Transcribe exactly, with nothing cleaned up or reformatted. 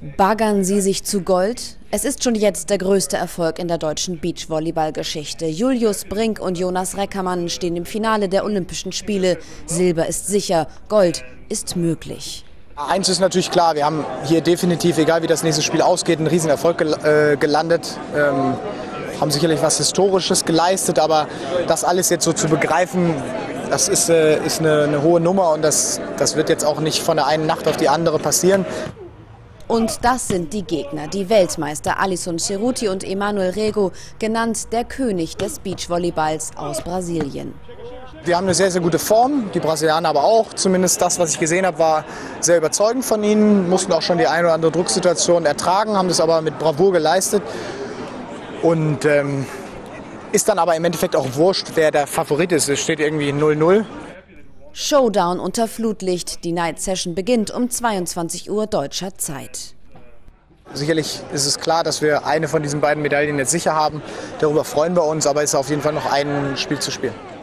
Baggern sie sich zu Gold? Es ist schon jetzt der größte Erfolg in der deutschen Beachvolleyball-Geschichte. Julius Brink und Jonas Reckermann stehen im Finale der Olympischen Spiele. Silber ist sicher, Gold ist möglich. Eins ist natürlich klar, wir haben hier definitiv, egal wie das nächste Spiel ausgeht, einen Riesenerfolg gel äh, gelandet. Ähm, haben sicherlich was Historisches geleistet, aber das alles jetzt so zu begreifen, das ist, äh, ist eine, eine hohe Nummer und das, das wird jetzt auch nicht von der einen Nacht auf die andere passieren. Und das sind die Gegner, die Weltmeister Alisson Ceruti und Emanuel Rego, genannt der König des Beachvolleyballs aus Brasilien. Wir haben eine sehr, sehr gute Form, die Brasilianer aber auch. Zumindest das, was ich gesehen habe, war sehr überzeugend von ihnen. Mussten auch schon die eine oder andere Drucksituation ertragen, haben das aber mit Bravour geleistet. Und ähm, ist dann aber im Endeffekt auch wurscht, wer der Favorit ist. Es steht irgendwie null null. Showdown unter Flutlicht. Die Night Session beginnt um zweiundzwanzig Uhr deutscher Zeit. Sicherlich ist es klar, dass wir eine von diesen beiden Medaillen jetzt sicher haben. Darüber freuen wir uns, aber es ist auf jeden Fall noch ein Spiel zu spielen.